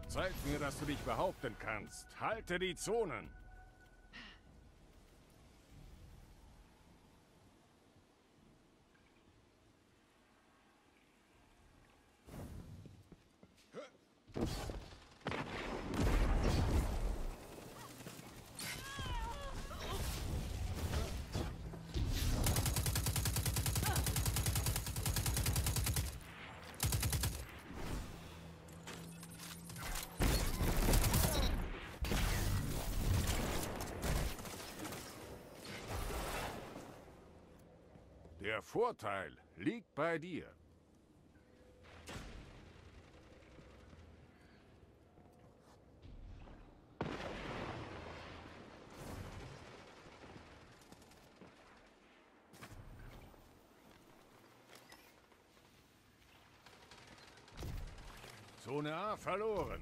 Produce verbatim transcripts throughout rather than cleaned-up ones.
Zeig mir, dass du dich behaupten kannst. Halte die Zonen. Der Vorteil liegt bei dir. Zone A verloren.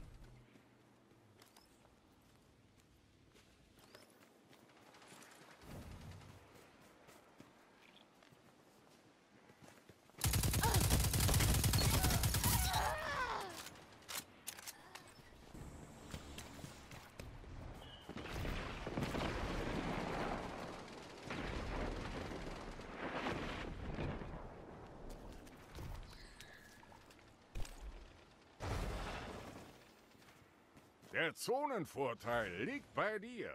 Der Zonenvorteil liegt bei dir.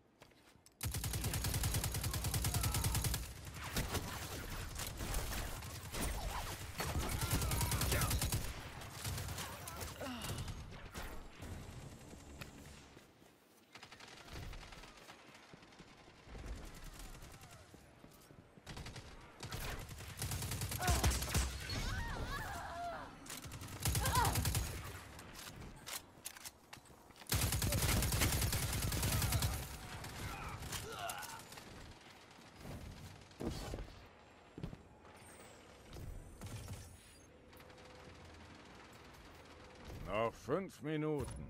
Noch fünf Minuten.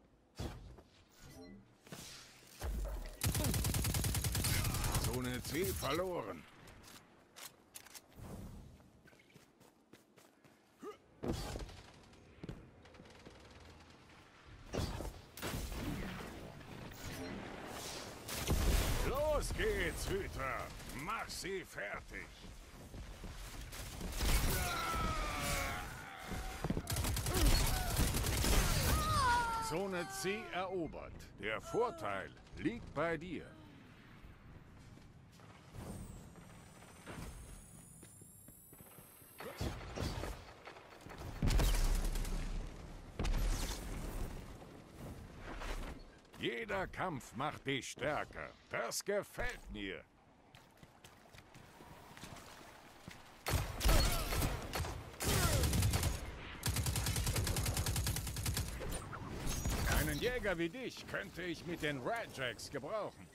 Zone C verloren. Los geht's, Hüter. Mach sie fertig. Zone C erobert. Der Vorteil liegt bei dir. Jeder Kampf macht dich stärker. Das gefällt mir. Einen Jäger wie dich könnte ich mit den Redjacks gebrauchen.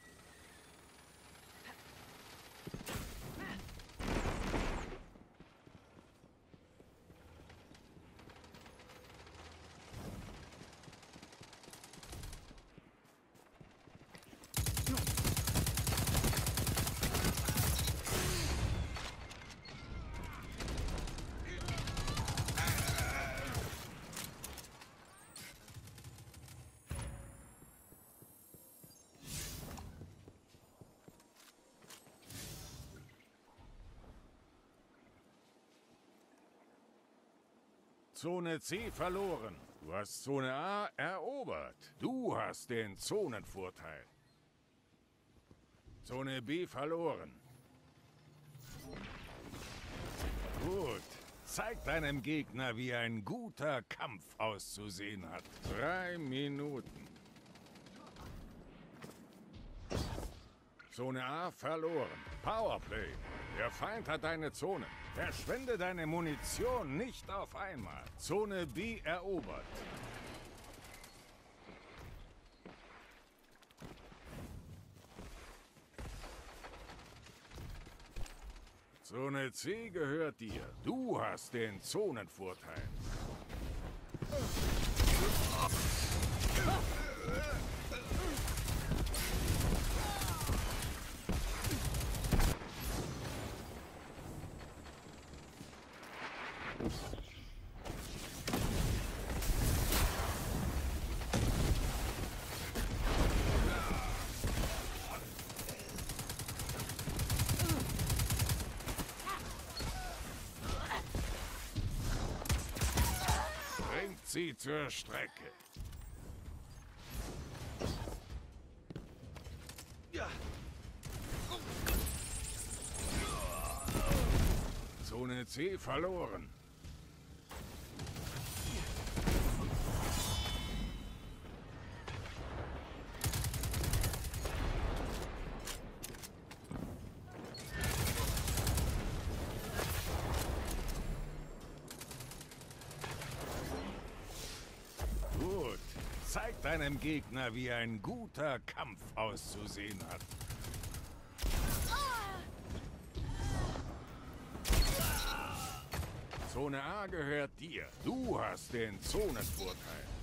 Zone C verloren. Du hast Zone A erobert. Du hast den Zonenvorteil. Zone B verloren. Gut. Zeig deinem Gegner, wie ein guter Kampf auszusehen hat. Drei Minuten. Zone A verloren. Powerplay. Der Feind hat deine Zone. Verschwende deine Munition nicht auf einmal. Zone B erobert. Zone C gehört dir. Du hast den Zonenvorteil. sie zur Strecke. Zone C verloren. Gut. Zeig deinem Gegner, wie ein guter Kampf auszusehen hat. Zone A gehört dir. Du hast den Zonenvorteil.